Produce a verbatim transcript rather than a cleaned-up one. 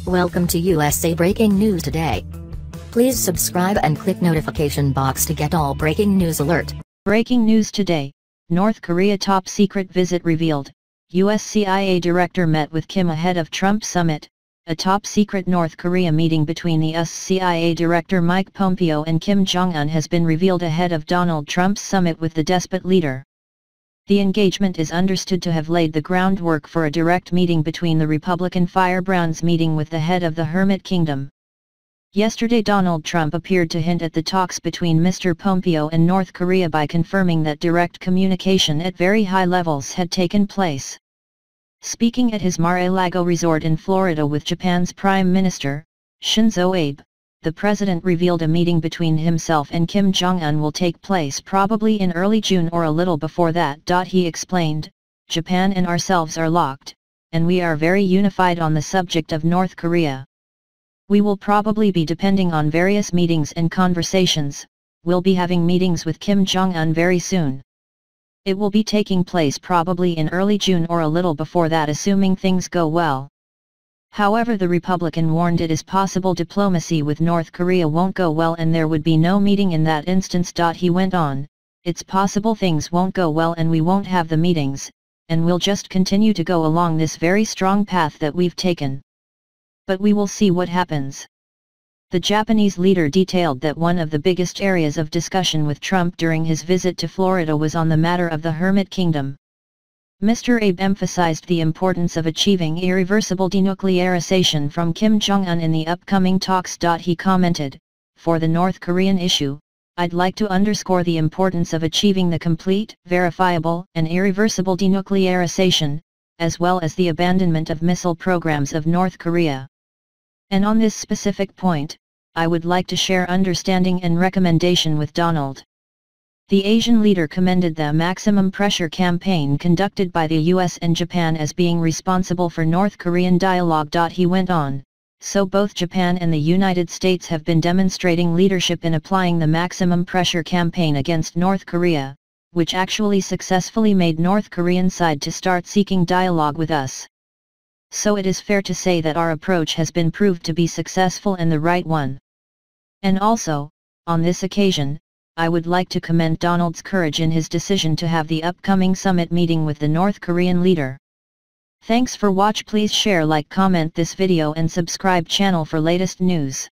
Welcome to U S A Breaking News Today. Please subscribe and click notification box to get all breaking news alert. Breaking news today, North Korea top secret visit revealed. U S C I A director met with Kim ahead of Trump summit. A top secret North Korea meeting between the U S C I A director Mike Pompeo and Kim Jong-un has been revealed ahead of Donald Trump's summit with the despot leader. The engagement is understood to have laid the groundwork for a direct meeting between the Republican firebrands meeting with the head of the Hermit Kingdom. Yesterday Donald Trump appeared to hint at the talks between Mister Pompeo and North Korea by confirming that direct communication at very high levels had taken place. Speaking at his Mar-a-Lago resort in Florida with Japan's Prime Minister, Shinzo Abe, the president revealed a meeting between himself and Kim Jong-un will take place probably in early June or a little before that. He explained, "Japan and ourselves are locked, and we are very unified on the subject of North Korea. We will probably be depending on various meetings and conversations. We'll be having meetings with Kim Jong-un very soon. It will be taking place probably in early June or a little before that assuming things go well." However, the Republican warned it is possible diplomacy with North Korea won't go well and there would be no meeting in that instance. He went on, "It's possible things won't go well and we won't have the meetings, and we'll just continue to go along this very strong path that we've taken. But we will see what happens." The Japanese leader detailed that one of the biggest areas of discussion with Trump during his visit to Florida was on the matter of the Hermit Kingdom. Mister Abe emphasized the importance of achieving irreversible denuclearization from Kim Jong-un in the upcoming talks. He commented, "For the North Korean issue, I'd like to underscore the importance of achieving the complete, verifiable, and irreversible denuclearization, as well as the abandonment of missile programs of North Korea. And on this specific point, I would like to share understanding and recommendation with Donald." The Asian leader commended the maximum pressure campaign conducted by the U S and Japan as being responsible for North Korean dialogue. He went on, "So both Japan and the United States have been demonstrating leadership in applying the maximum pressure campaign against North Korea, which actually successfully made North Korean side to start seeking dialogue with us. So it is fair to say that our approach has been proved to be successful and the right one. And also, on this occasion, I would like to commend Donald's courage in his decision to have the upcoming summit meeting with the North Korean leader." Thanks for watch. Please share, like, comment this video and subscribe channel for latest news.